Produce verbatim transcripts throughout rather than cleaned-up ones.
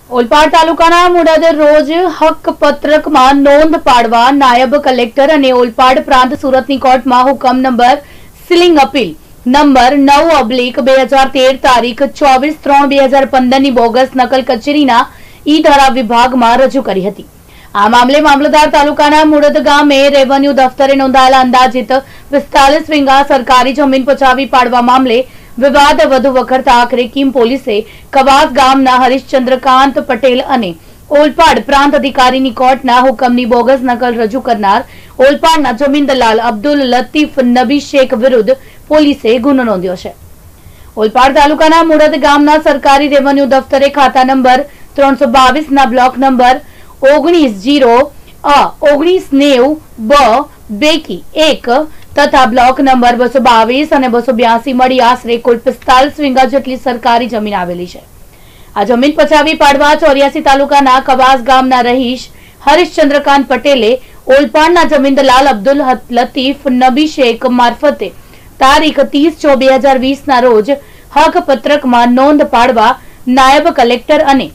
ઓલપાડ તાલુકાના મુડદ રોજ હક પત્રકમાં નોંધ પાડવા નાયબ કલેક્ટર અને ઓલપાડ પ્રાંત સુરતની કોર્ટમાં હુકમ નંબર સીલિંગ અપીલ નંબર નવ ઓબ્લિક બે હજાર તેર તારીખ ચોવીસ ત્રણ બે હજાર પંદર ની બોગસ નકલ કચેરીના ઈ ધારા વિભાગમાં રજૂ કરી હતી। આ મામલે મામલતદાર તાલુકાના મુડદ ગામે રેવન્યુ દફતરે નોંધાયેલા અંદાજિત પિસ્તાલીસ વીંગા સરકારી જમીન પચાવી પાડવા મામલે વિવાદ વધુ વકરતા આખરે કીમ પોલીસે કવાસ ગામના હરીશચંદ્રકાંત પટેલ અને ઓલપાડ પ્રાંત અધિકારીની કોર્ટના હુકમની બોગસ નકલ રજૂ કરનાર ઓલપાડના જમીન દલાલ અબ્દુલ લતીફ નબી શેખ વિરુદ્ધ પોલીસે ગુનો નોંધ્યો છે। ઓલપાડ તાલુકાના મુડદ ગામના સરકારી રેવન્યુ દફતરે ખાતા નંબર ત્રણસો બાવીસ ના બ્લોક નંબર ઓગણીસ જીરો અ ઓગણીસ નેવું બ બેકી એક તથા બ્લોક નંબર બસો બાવીસ અને બસો બ્યાસી મળી આશરે કુલ પિસ્તાલીસ વીંગા જેટલી સરકારી જમીન આવેલી છે। આ જમીન પચાવી પાડવા ચોર્યાસી તાલુકાના કવાસ ગામના રહીશ હરીશચંદ્રકાંત પટેલે ઓલપાડના જમીન દલાલ અબ્દુલ લતીફ નબી શેખ મારફતે તારીખ ત્રીસ છ બે હજાર વીસ ના રોજ હક પત્રકમાં નોંધ પાડવા નાયબ કલેક્ટર અને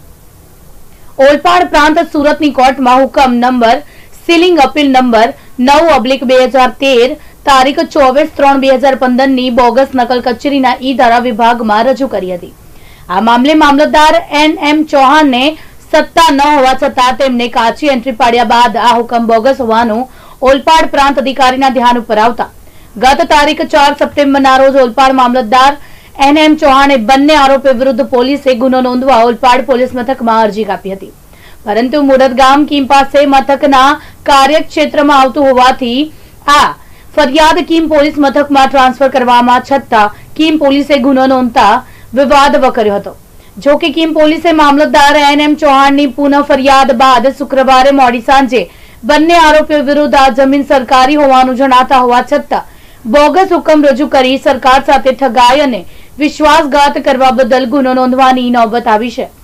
ઓલપાડ પ્રાંત સુરતની કોર્ટમાં હુકમ નંબર સીલિંગ અપીલ નંબર નવ ઓબ્લિક બે હજાર તેર તારીખ ચોવીસ ત્રણ બે હજાર પંદર ની બોગસ નકલ કચેરીના ઈ ધારા વિભાગમાં રજૂ કરી હતી। આ મામલે મામલતદાર એન એમ ચૌહાણને સત્તા ન હોવા છતાં તેમને કાચી એન્ટ્રી પાડ્યા બાદ આ હુકમ બોગસ હોવાનું ઓલપાડ પ્રાંત અધિકારીના ધ્યાન ઉપર આવતા ગત તારીખ ચાર સપ્ટેમ્બરના રોજ ઓલપાડ મામલતદાર એન એમ ચૌહાણે બંને આરોપીઓ વિરુદ્ધ પોલીસે ગુનો નોંધવા ઓલપાડ પોલીસ મથકમાં અરજી આપી હતી, પરંતુ મુડદ ગામ કીમ પાસે મથકના કાર્યક્ષેત્રમાં આવતું હોવાથી આ ફરિયાદ કીમ પોલીસ મથકમાં ટ્રાન્સફર કરવામાં છતાં કીમ પોલીસે ગુનો નોંધતા વિવાદ વકર્યો હતો। જો કે કીમ પોલીસે મામલતદાર એન એમ ચૌહાણની પુનઃ ફરિયાદ બાદ શુક્રવારે મોડી સાંજે બંને આરોપીઓ વિરુદ્ધ આ જમીન સરકારી હોવાનું જણાતા હોવા છતાં બોગસ હુકમ રજૂ કરી સરકાર સાથે ઠગાઈ અને વિશ્વાસઘાત કરવા બદલ ગુનો નોંધવાની નોબત આવી છે।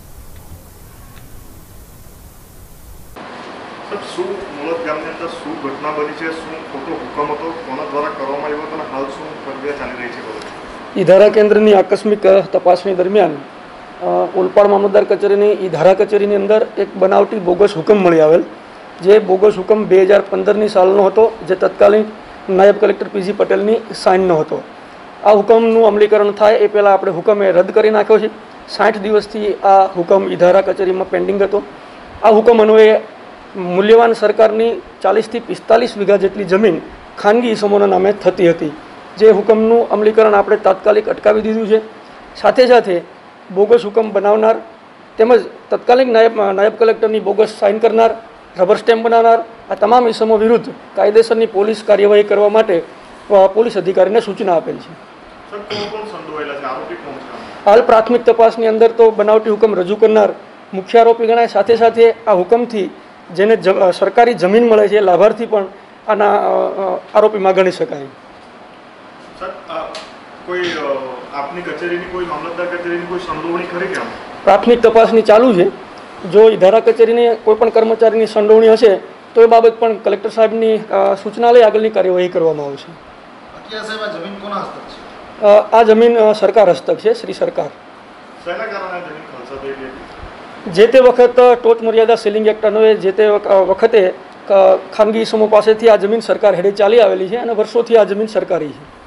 ઈ ધારા કેન્દ્રની આકસ્મિક તપાસણી દરમિયાન ઓલપાડ મામલતદાર કચેરીની ઈ ધારા કચેરીની અંદર એક બનાવટી બોગસ હુકમ મળી આવેલ, જે બોગસ હુકમ બે હજાર પંદરની સાલનો હતો, જે તત્કાલીન નાયબ કલેક્ટર પીજી પટેલની સાઇનનો હતો। આ હુકમનું અમલીકરણ થાય એ પહેલાં આપણે હુકમ એ રદ કરી નાખ્યો છે। સાઠ દિવસથી આ હુકમ ઈ ધારા કચેરીમાં પેન્ડિંગ હતો। આ હુકમ અન્વયે મૂલ્યવાન સરકારની ચાલીસથી પિસ્તાલીસ વીઘા જેટલી જમીન ખાનગી ઇસમોના નામે થતી હતી, જે હુકમનું અમલીકરણ આપણે તાત્કાલિક અટકાવી દીધું છે। સાથે સાથે બોગસ હુકમ બનાવનાર તેમજ તત્કાલીન નાયબ નાયબ કલેક્ટરની બોગસ સાઇન કરનાર, રબર સ્ટેમ્પ બનાવનાર આ તમામ ઇસમો વિરુદ્ધ કાયદેસરની પોલીસ કાર્યવાહી કરવા માટે પોલીસ અધિકારીને સૂચના આપેલ છે। હાલ પ્રાથમિક તપાસની અંદર તો બનાવટી હુકમ રજૂ કરનાર મુખ્ય આરોપી ગણાય। સાથે સાથે આ હુકમથી જેને સરકારી જમીન મળે છે લાભાર્થી પણ આના આરોપીમાં ગણી શકાય। પ્રાથમિક તપાસની ચાલુ છે। જો ઈ ધારા કચેરીની કોઈ પણ કર્મચારીની સંડોવણી હશે તો એ બાબત પણ કલેક્ટર સાહેબની સૂચના લઈ આગળની કાર્યવાહી કરવામાં આવશે। આ જમીન સરકાર હસ્તક છે, શ્રી સરકાર। જે તે વખત ટોચ મર્યાદા સીલિંગ એક્ટ અન્વયે જે તે વખતે ખાનગી સમૂહ પાસેથી આ જમીન સરકાર હેડે ચાલી આવેલી છે અને વર્ષોથી આ જમીન સરકારી છે।